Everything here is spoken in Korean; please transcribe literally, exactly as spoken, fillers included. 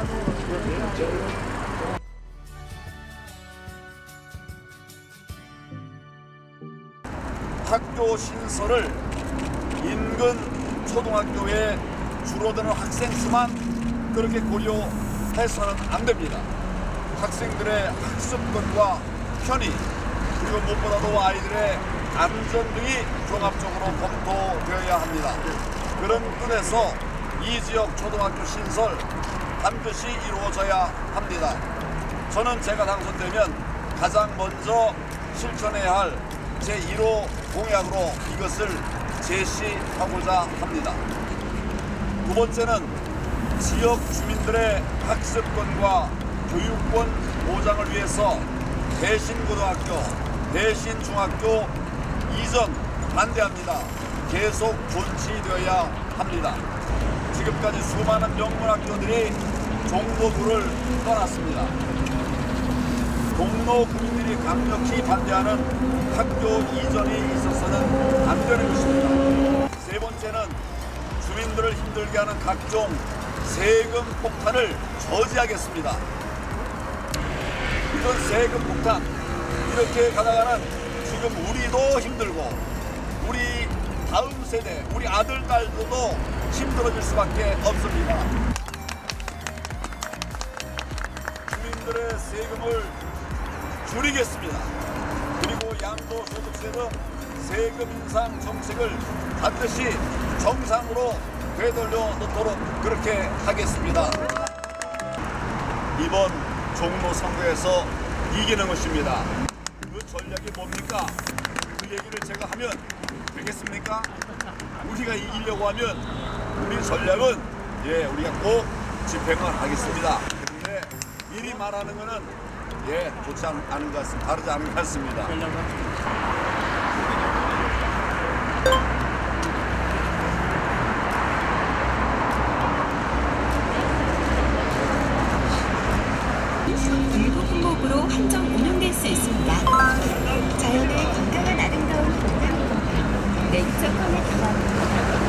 학교 신설을 인근 초등학교에 줄어드는 학생 수만 그렇게 고려해서는 안 됩니다. 학생들의 학습권과 편의, 그리고 무엇보다도 아이들의 안전 등이 종합적으로 검토되어야 합니다. 그런 뜻에서 이 지역 초등학교 신설 반드시 이루어져야 합니다. 저는 제가 당선되면 가장 먼저 실천해야 할 제일 호 공약으로 이것을 제시하고자 합니다. 두 번째는 지역 주민들의 학습권과 교육권 보장을 위해서 대신고등학교, 대신중학교 이전 반대합니다. 계속 존치되어야 합니다. 지금까지 수많은 명문학교들이 종로구를 떠났습니다. 동로 구민들이 강력히 반대하는 학교 이전이 있어서는 안 되는 것입니다. 세 번째는 주민들을 힘들게 하는 각종 세금 폭탄을 저지하겠습니다. 이런 세금 폭탄, 이렇게 가다가는 지금 우리도 힘들고 우리 다음 세대, 우리 아들, 딸들도 힘들어질 수밖에 없습니다. 주민들의 세금을 줄이겠습니다. 그리고 양도소득세 등 세금 인상 정책을 반드시 정상으로 되돌려 놓도록 그렇게 하겠습니다. 이번 종로 선거에서 이기는 것입니다. 그 전략이 뭡니까? 그 얘기를 제가 하면 되겠습니까? 우리가 이기려고 하면 우리 전략은 예 우리가 꼭 집행을 하겠습니다. 그런데 미리 말하는 거는 예 좋지 않은 것 같습니다. 다르지 않은 것 같습니다. 일부 품목으로 한정 운영될 수 있습니다. 자연의 건강한 아름다운 공간, 네이처 커넥터